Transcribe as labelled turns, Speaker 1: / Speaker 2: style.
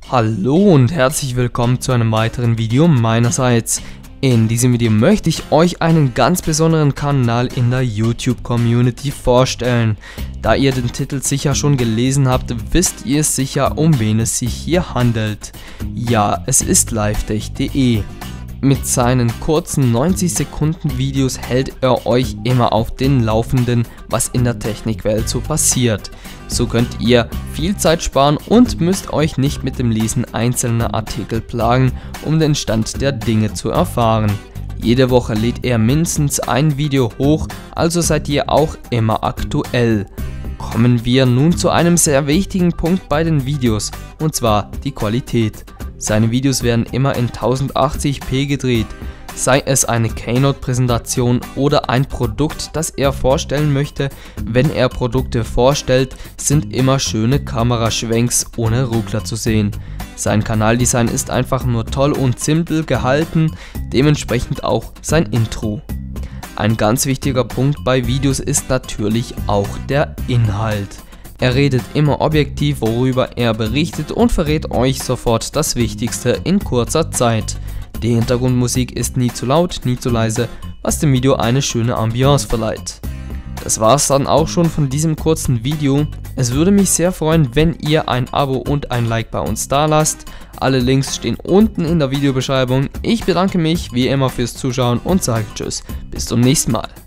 Speaker 1: Hallo und herzlich willkommen zu einem weiteren Video meinerseits. In diesem Video möchte ich euch einen ganz besonderen Kanal in der YouTube-Community vorstellen. Da ihr den Titel sicher schon gelesen habt, wisst ihr sicher, um wen es sich hier handelt. Ja, es ist livetech.de. Mit seinen kurzen 90 Sekunden Videos hält er euch immer auf den Laufenden, was in der Technikwelt so passiert. So könnt ihr viel Zeit sparen und müsst euch nicht mit dem Lesen einzelner Artikel plagen, um den Stand der Dinge zu erfahren. Jede Woche lädt er mindestens ein Video hoch, also seid ihr auch immer aktuell. Kommen wir nun zu einem sehr wichtigen Punkt bei den Videos, und zwar die Qualität. Seine Videos werden immer in 1080p gedreht, sei es eine Keynote-Präsentation oder ein Produkt, das er vorstellen möchte. Wenn er Produkte vorstellt, sind immer schöne Kameraschwenks ohne Ruckler zu sehen. Sein Kanaldesign ist einfach nur toll und simpel gehalten, dementsprechend auch sein Intro. Ein ganz wichtiger Punkt bei Videos ist natürlich auch der Inhalt. Er redet immer objektiv, worüber er berichtet, und verrät euch sofort das Wichtigste in kurzer Zeit. Die Hintergrundmusik ist nie zu laut, nie zu leise, was dem Video eine schöne Ambiance verleiht. Das war's dann auch schon von diesem kurzen Video. Es würde mich sehr freuen, wenn ihr ein Abo und ein Like bei uns da lasst. Alle Links stehen unten in der Videobeschreibung. Ich bedanke mich wie immer fürs Zuschauen und sage Tschüss, bis zum nächsten Mal.